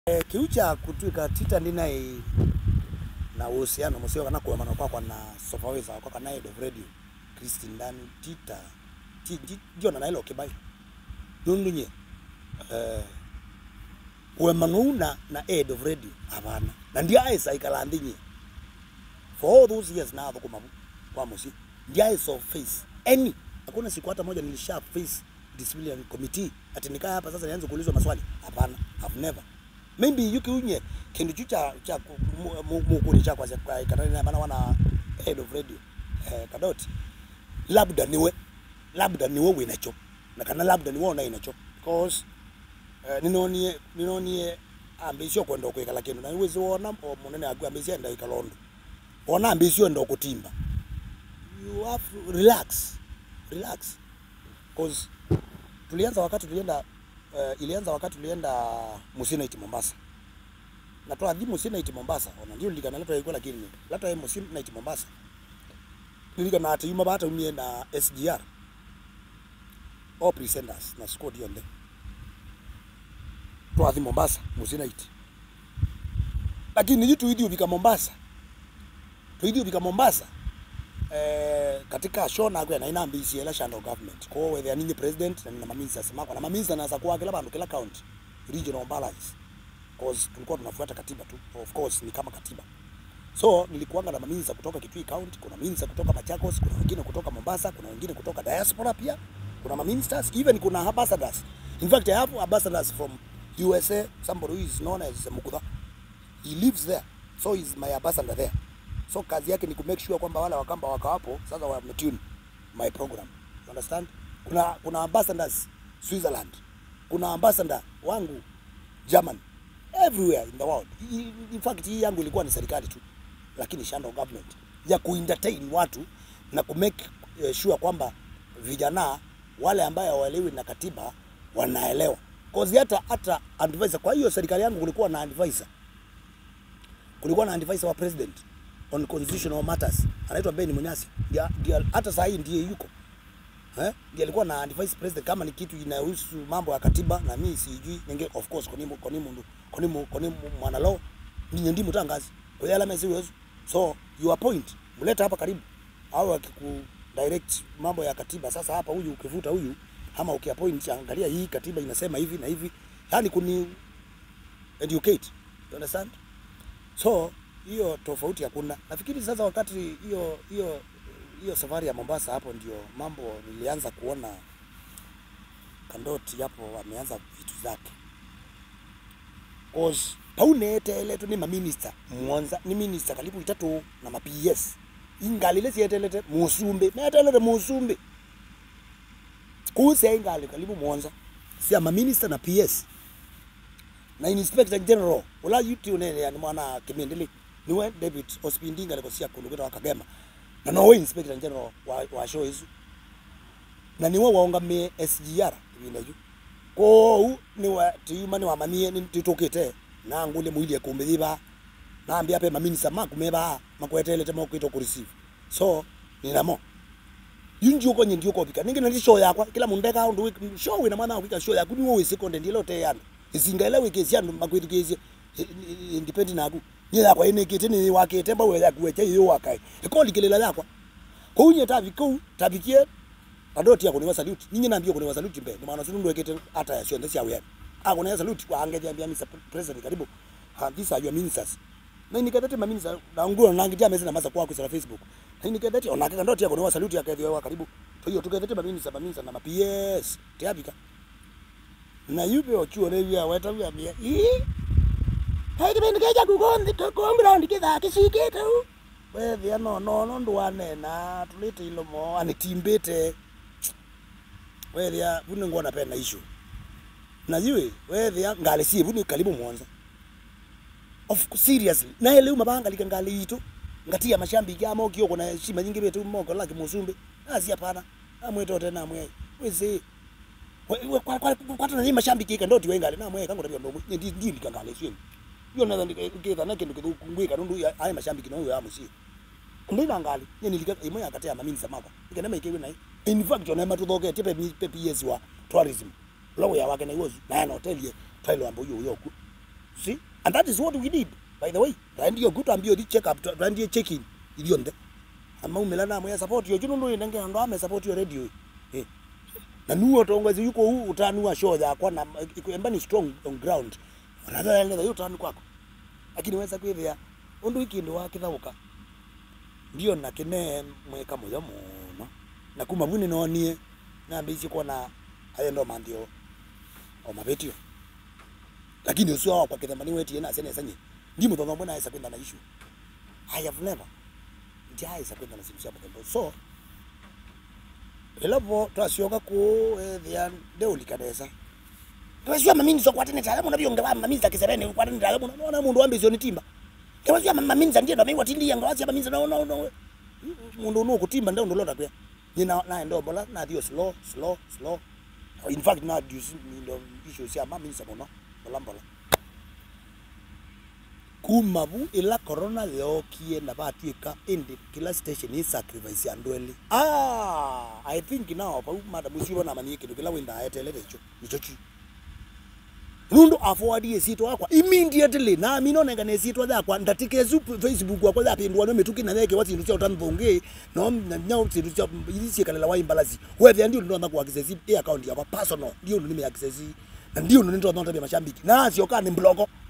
Kiucha kutuika tita ndina na uhusiano musio kana kwa maneno kwa na supervisor kwa kana head of radio Christine ndani tita jona na ile kibai nundunye kwa manuna na head of radio abana na ndia aisa ikalandinye for all those years now kwa Musyi ndia aisa of face any hakuna siku hata moja nilisha face disciplinary committee ati nikaa hapa sasa nianze kuulizwa maswali hapana. I've never. Maybe yuki unye kindu chucha cha mukuni cha kwa Katana bana wana head of radio Kadot labda niwe winacho na kana labda niwe ona inacho because ninonie ambisio kwenda kweka kindu na uwezi ona munene agwa ambisio enda ikalondo ona ambisio enda kutimba. You have to relax because ilianza wakati tulienda Musyi Mombasa. Na toa di Musyi Mombasa, ona ndio nilika naleta iko lakini leta Musyi Mombasa. Nilika na atiyuma bata umie na SGR. All presenters na squad yonde. Toa di Mombasa, Musyi. Lakini yitu video bika Mombasa. Video bika Mombasa. Katika show na kwa ina ambisi election of government kwa whether ninyi president na maminisa semako na maminisa na kwa kila bandu kila county regional balance because tulikuwa tunafuata katiba tu, of course ni kama katiba. So nilikuanga na maminisa kutoka Kitui county, kuna maminisa kutoka Machakos, kuna wengine kutoka Mombasa, kuna wengine kutoka diaspora pia, kuna maministers, even kuna ambassadors. In fact I have ambassadors from USA, somebody who is known as Mukudha. He lives there, so he's my ambassador there. So kazi yake ni ku make sure kwamba wale wakamba wako hapo sasa wametune my program. You understand? Kuna ambassadors Switzerland. Kuna ambassador wangu German. Everywhere in the world. In fact hii yangu ilikuwa ni serikali tu. Lakini shando government ya ku-entertain watu na ku make sure kwamba vijana wale ambao hawaelewi na katiba wanaelewa. Cause hata advisor kwa hiyo serikali yangu kulikuwa na advisor. Kulikuwa na advisor wa president on constitutional matters anaitwa Ben Munyasi ndio hata sasa hii ndiye yuko ndiye alikuwa na vice president kama ni kitu inahusu mambo ya katiba na mimi sijui ninge of course kwa nini mwana law ninyi ndiye mtangazi kwa yale mesiwezo. So your point mleta hapa karibu au akiku direct mambo ya katiba sasa hapa huyu ukivuta huyu ama ukiappoint angalia hii katiba inasema hivi na hivi yani kuni educate. You understand? So hiyo tofauti hakuna. Nafikiri sasa wakati hiyo safari ya Mombasa hapo ndio mambo nilianza kuona Kadot hapo wameanza vitu zake. Cause paunete ile tu ni minister Mwanza ni minister karibu 3 na PS. Ingali siyetelete Musumbe. Metelete Musumbe. Kuse ingali karibu Mwanza. Si ama minister na PS. Na inspector general wala yuti unene ni mwana Kimendele niwe David Ospindinga alikosia kulugeta wakagema na nowe inspector general wa show hizo na niwe waongame SGR hivi ko niwe tiyumani wa manie ni tutokete na ngule muili yakumbethiba na ambia pe maminisa makumeba makwetele temo kwito ku receive. So ninamo yinji uko nyindi uko bika ningi na show yakwa kila mundeka ndu show ina mwana wika show yakuni wo seconde ndilo te yana isingalewe kesi yandu makwethu kesi independent nagu nyela kwa ine kitini wake temba wewe kuweche hiyo wakai ikoli kelela yakwa ko unye tabikie Kadot yako ni salute ninyi naambia kuna salute mbe maana sundu wekete hata ya shonde sia wewe akona salute kwa angeje ambia Mr President karibu these are your ministers na nikadete maminisa na nguo na ngitia message na masa kwa Facebook na nikadete onaka Kadot yako ni salute yake wewe karibu hiyo tukadete maminisa na PS tiabika na yupe ochuo leo wetawia mia hai kibindi keja kugondi kugombra ndikitha kishikete wewe no ndwane na tulete ilomo anitimbete wewe bune ngona pena issue na yiwe wewe ngale si bune karibu Mwanza of seriously na ile mabanga likangali ito ngatia mashambi kama ukio na heshima nyingi betu moko laki Musumbe asi hapana amweto tena mwe wezi kwa tuna mashambi kika ndoti wengale na mwe kango tabia ndogo ndi likangale sio yo na ndikeza na kindu kungwika ndu ayi mashambi kino ya Musyi ndina ngali nyeni lika imwe akatea maminisa mako ikenema ikewe nai in fact ona matuthoke tipe PS wa tourism logo ya wake na iwozu na hotel ye twailo ambo yo yoku See? And that is what we did, by the way. Ndio good ambio di check up, ndio check in ilionde. Ama umelana moya support yo juno ndo ndenge ndo ame support yo radio. Na nuo tongozi yuko huu utanua show za kwa na emba ni strong on ground. Wanataka eleza yo tanu kwako. Lakini weza kwithia undu wiki ndo wakithaguka. Ndio na kine mweka moyo muno. Na kuma buni no nie na mbizi kuona ayo ndo mandio o mabetio. Lakini usio kwa kithemani wetu yena sene sanye. Ndi muthono mbona aisa kwenda na issue. I have never aisa kwenda na simu hapo. So elapo twasioka ku thia ndeuli kanesa. Twasio maminzo kwa tene tala munabio ngawa maminza kiserene kwa tene tala munaona mundu ambizo ni timba. Twasio maminza ndiye ndo maiwa tindi ngawa maminza no. Mundu no kutimba ndo loda kwa. Nyina na ndo bola na dio slow. In fact na dio ndo issues ya maminza bono bolambola. Kumabu ila corona leo kie na batuika indi kila station is sacrifice ya ndweli. I think now pa madam Musyi na mani kidu kila wenda ayetele decho nichochi. Rundo afowadi esito akwa immediately na mino nenga nesito za kwa ndatike Facebook kwa za pendwa no metuki na yake wati nducha utanvonge no nyao nducha ilisi kalela wa imbalazi. Wewe ndio ndo ndako access account ya personal ndio nime access na ndio ndo ndo ndo mashambiki. Na sio kana ni blogo.